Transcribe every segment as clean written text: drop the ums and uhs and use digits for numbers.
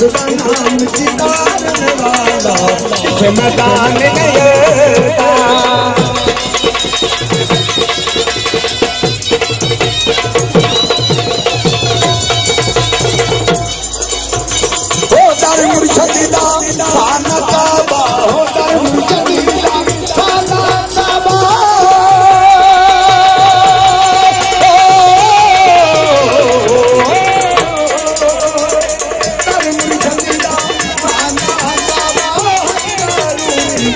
उसका नाम चितारने वाला पीछे मैदान गया। मुर्शदा खाना काबा हो दर मुर्शदा खाना काबा दर मुर्शदा खाना काबा जरूरी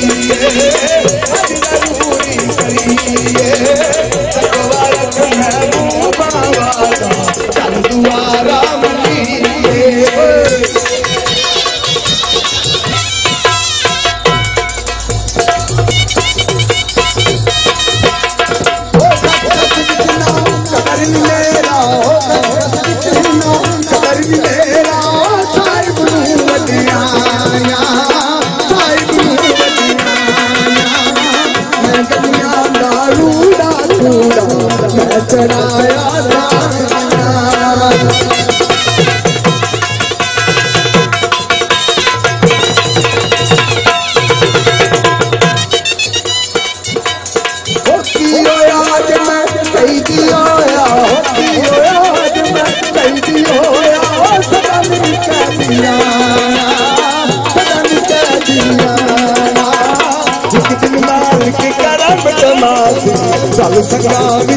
करिए सकवारत महबूबा वाला चल दुआरा मलिए। चल संग्राम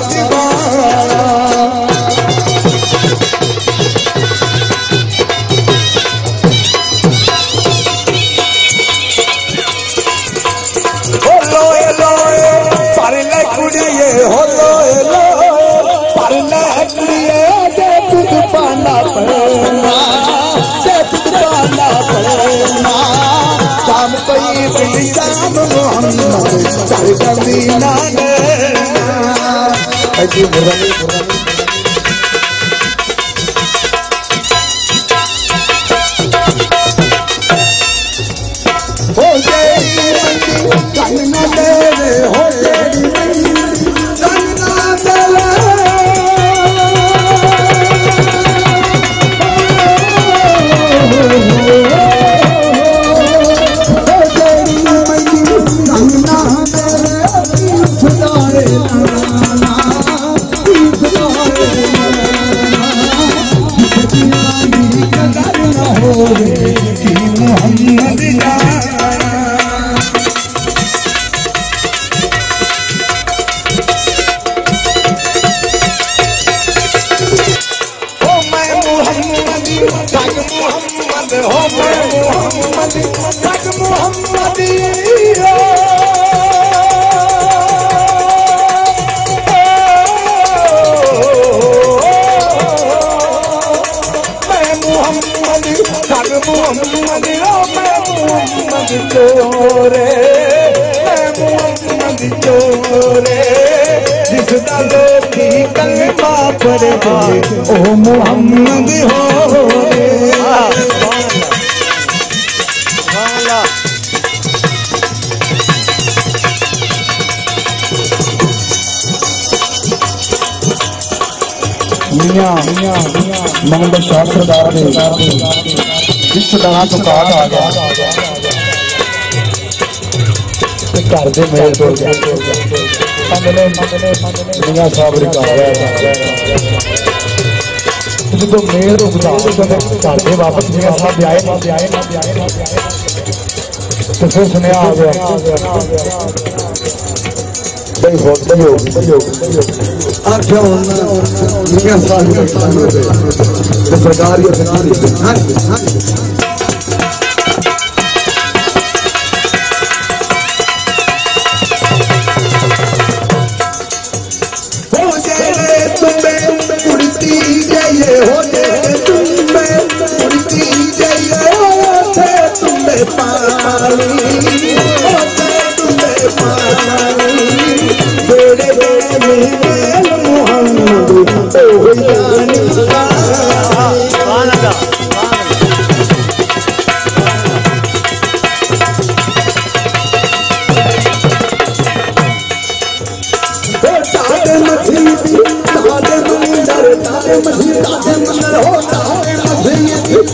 ओ मोहम्मद हो मोहम्मद शाह सरदार इस तरह तो काट आ गया घर से मेल तो मियां साहब जो मेल घर से वापस मियां साहब आए तो फिर सुनया आ गया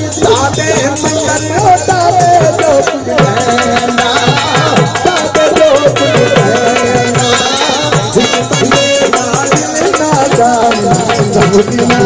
सादे मंगल तारे जो पुजाना सादे जो पुजाना बंदे ना जाना सबुदिना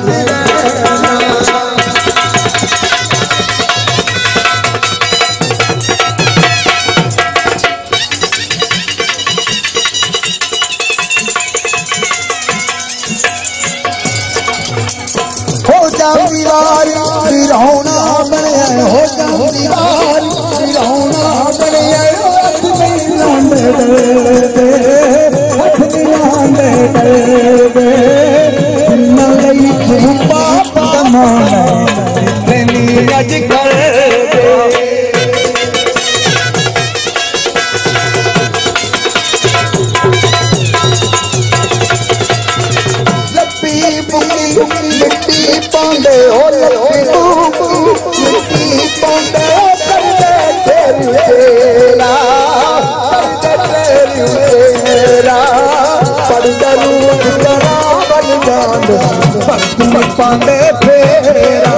बिरौना बने हो जाऊं दीवार बिरौना बने हाथ में लाने दे नई पाप दमाना तेरी अज कर मिट्टी पांडे हो मिट्टी पांडे पांडे फेरा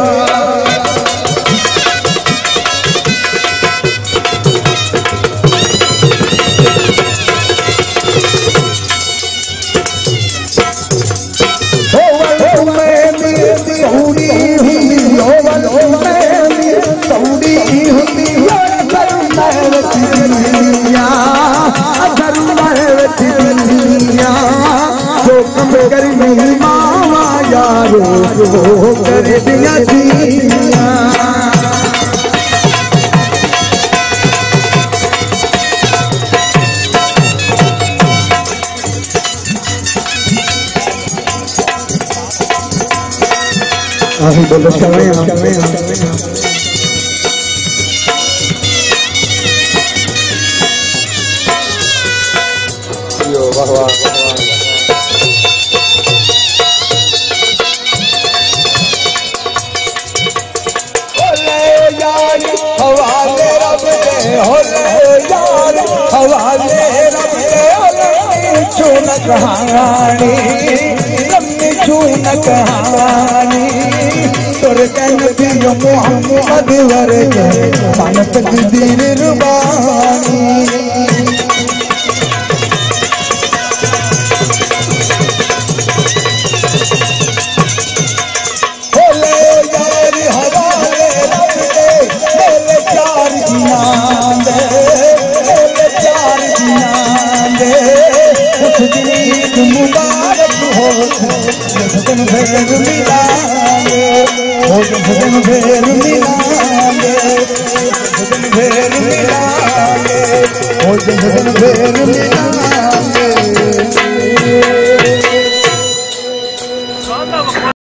कर मामा यारो कर दिया दिया बोलो वाह वाह हवाले रब दे यार हवाले रब दे चून कहानी लम्बी चून कहानी तुर कन दियो मोहम्मद वर्गे मानत दीन रुबानी मुबारक हो दिन भेर मिलांगे हो दिन भेर मिलांगे दिन भेर मिलांगे हो दिन भेर मिलांगे